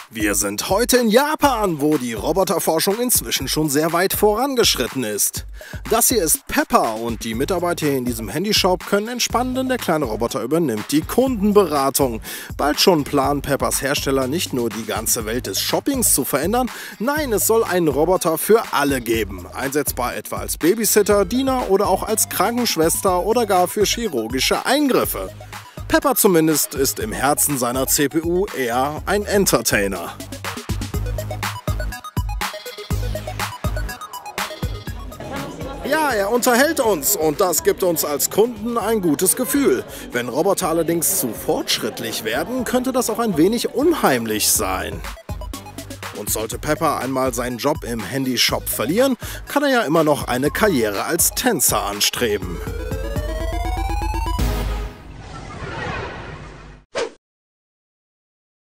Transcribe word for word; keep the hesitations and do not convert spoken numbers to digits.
Wir sind heute in Japan, wo die Roboterforschung inzwischen schon sehr weit vorangeschritten ist. Das hier ist Pepper und die Mitarbeiter hier in diesem Handyshop können entspannen, denn der kleine Roboter übernimmt die Kundenberatung. Bald schon planen Peppers Hersteller nicht nur die ganze Welt des Shoppings zu verändern, nein, es soll einen Roboter für alle geben. Einsetzbar etwa als Babysitter, Diener oder auch als Krankenschwester oder gar für chirurgische Eingriffe. Pepper zumindest ist im Herzen seiner C P U eher ein Entertainer. Ja, er unterhält uns und das gibt uns als Kunden ein gutes Gefühl. Wenn Roboter allerdings zu fortschrittlich werden, könnte das auch ein wenig unheimlich sein. Und sollte Pepper einmal seinen Job im Handyshop verlieren, kann er ja immer noch eine Karriere als Tänzer anstreben.